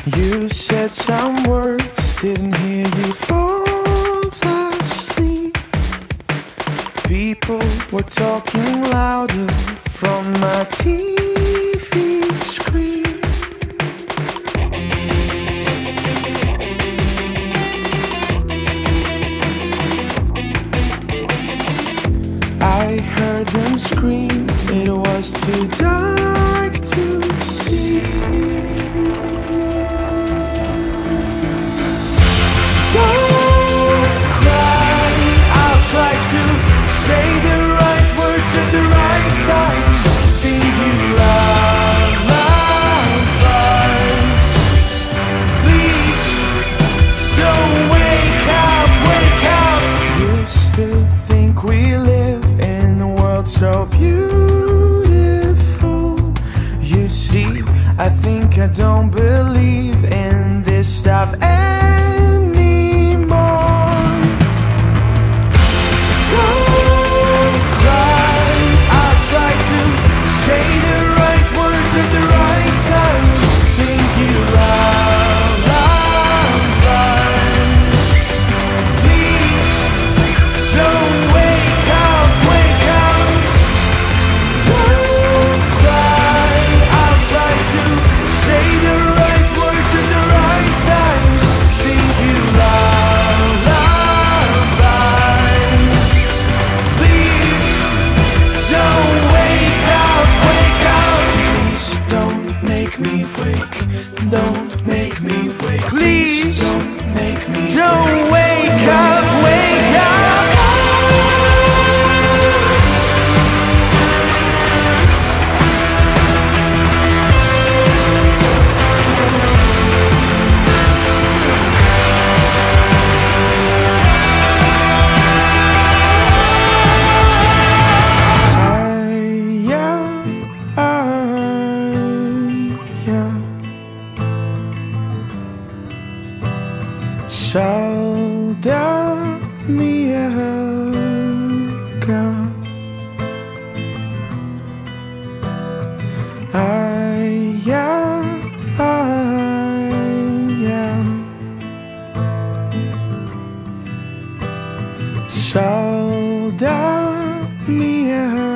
You said some words, didn't hear you fall asleep. People were talking louder from my TV screen. I heard them scream, it was too dark to see. Don't cry, I'll try to say the right words at the right times. Sing you lullabies. Please, don't wake up, wake up. You still think we live in a world so beautiful. You see, I think I don't believe in this stuff anymore. Don't cry, I'll try to say the right words at the right time. Sing you lullabies. Please, don't wake up, wake up. Don't cry, I'll try to say the right words at the right times. Sing you lullabies. Please, don't wake up, wake up. Please, don't make me wake. Don't make me wake. Please, don't make me. Don't wake up, wake up. Salda minha